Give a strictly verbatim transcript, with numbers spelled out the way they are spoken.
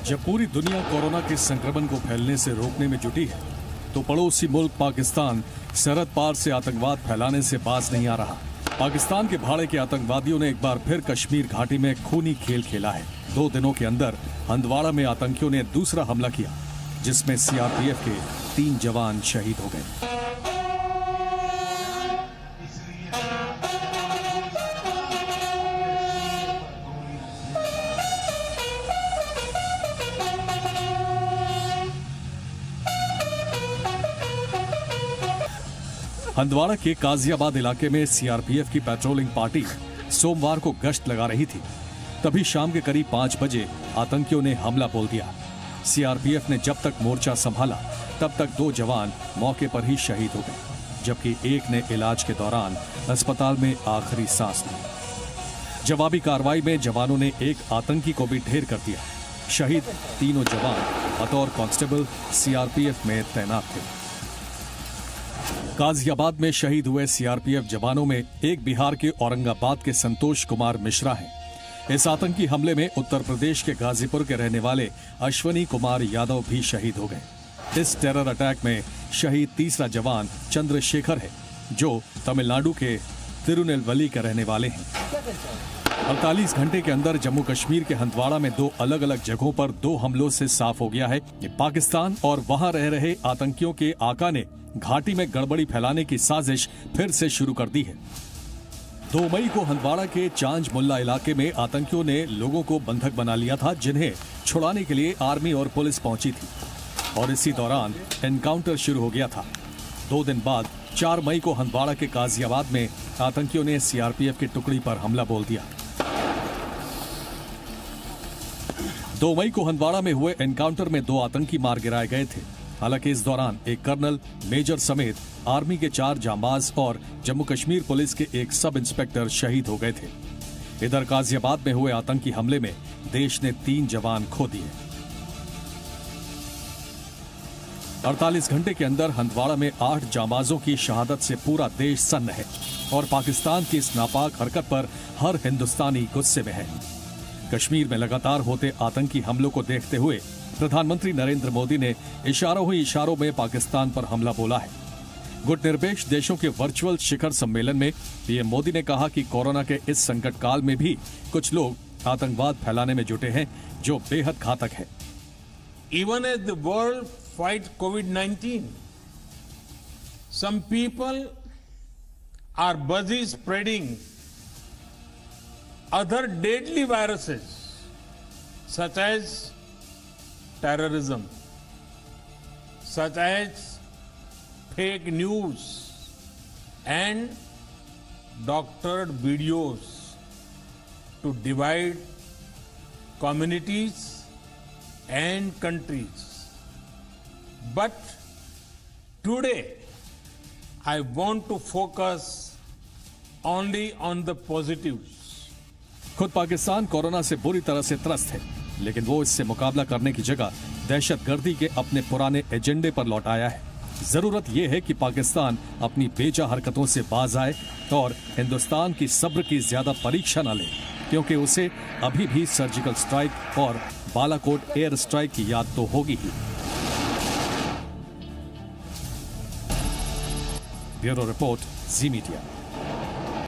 जब पूरी दुनिया कोरोना के संक्रमण को फैलने से रोकने में जुटी है, तो पड़ोसी मुल्क पाकिस्तान सरहद पार से आतंकवाद फैलाने से बाज नहीं आ रहा। पाकिस्तान के भाड़े के आतंकवादियों ने एक बार फिर कश्मीर घाटी में खूनी खेल खेला है। दो दिनों के अंदर हंदवाड़ा में आतंकियों ने दूसरा हमला किया, जिसमें सीआरपीएफ के तीन जवान शहीद हो गए। हंदवाड़ा के काजियाबाद इलाके में सीआरपीएफ की पेट्रोलिंग पार्टी सोमवार को गश्त लगा रही थी। तभी शाम के करीब पांच बजे आतंकियों ने हमला बोल दिया। सीआरपीएफ ने जब तक मोर्चा संभाला, तब तक दो जवान मौके पर ही शहीद हो गए, जबकि एक ने इलाज के दौरान अस्पताल में आखिरी सांस ली। जवाबी कार्रवाई में जवानों ने एक आतंकी को भी ढेर कर दिया। शहीद तीनों जवान बतौर कांस्टेबल सीआरपीएफ में तैनात थे। गाजियाबाद में शहीद हुए सीआरपीएफ जवानों में एक बिहार के औरंगाबाद के संतोष कुमार मिश्रा हैं। इस आतंकी हमले में उत्तर प्रदेश के गाजीपुर के रहने वाले अश्वनी कुमार यादव भी शहीद हो गए। इस टेरर अटैक में शहीद तीसरा जवान चंद्रशेखर है, जो तमिलनाडु के तिरुनेलवेली के रहने वाले हैं। अड़तालीस घंटे के अंदर जम्मू कश्मीर के हंदवाड़ा में दो अलग अलग जगहों पर दो हमलों से साफ हो गया है कि पाकिस्तान और वहां रह रहे आतंकियों के आका ने घाटी में गड़बड़ी फैलाने की साजिश फिर से शुरू कर दी है। दो मई को हंदवाड़ा के चांज मुल्ला इलाके में आतंकियों ने लोगों को बंधक बना लिया था, जिन्हें छुड़ाने के लिए आर्मी और पुलिस पहुंची थी, और इसी दौरान एनकाउंटर शुरू हो गया था। दो दिन बाद चार मई को हंदवाड़ा के गाजियाबाद में आतंकियों ने सीआरपीएफ की टुकड़ी पर हमला बोल दिया। दो मई को हंदवाड़ा में हुए एनकाउंटर में दो आतंकी मार गिराए गए थे। हालांकि इस दौरान एक कर्नल, मेजर समेत आर्मी के चार जांबाज और जम्मू कश्मीर पुलिस के एक सब इंस्पेक्टर शहीद हो गए थे। इधर गाजियाबाद में हुए आतंकी हमले में देश ने तीन जवान खो दिए। अड़तालीस घंटे के अंदर हंदवाड़ा में आठ जांबाजों की शहादत से पूरा देश सन्न है, और पाकिस्तान की इस नापाक हरकत पर हर हिंदुस्तानी गुस्से में है। कश्मीर में लगातार होते आतंकी हमलों को देखते हुए प्रधानमंत्री नरेंद्र मोदी ने इशारों ही इशारों में पाकिस्तान पर हमला बोला है। गुटनिरपेक्ष देशों के वर्चुअल शिखर सम्मेलन में पीएम मोदी ने कहा कि कोरोना के इस संकट काल में भी कुछ लोग आतंकवाद फैलाने में जुटे हैं, जो बेहद घातक है। Even as the world fights COVID nineteen, some people are busy spreading other deadly viruses, such as terrorism, such as fake news and doctored videos to divide communities and countries. But today I want to focus only on the positives. खुद Pakistan corona से बुरी तरह से त्रस्त है, लेकिन वो इससे मुकाबला करने की जगह दहशतगर्दी के अपने पुराने एजेंडे पर लौट आया है। जरूरत यह है कि पाकिस्तान अपनी बेजा हरकतों से बाज आए और हिंदुस्तान की सब्र की ज्यादा परीक्षा न ले, क्योंकि उसे अभी भी सर्जिकल स्ट्राइक और बालाकोट एयर स्ट्राइक की याद तो होगी ही। Bureau report, Zee media.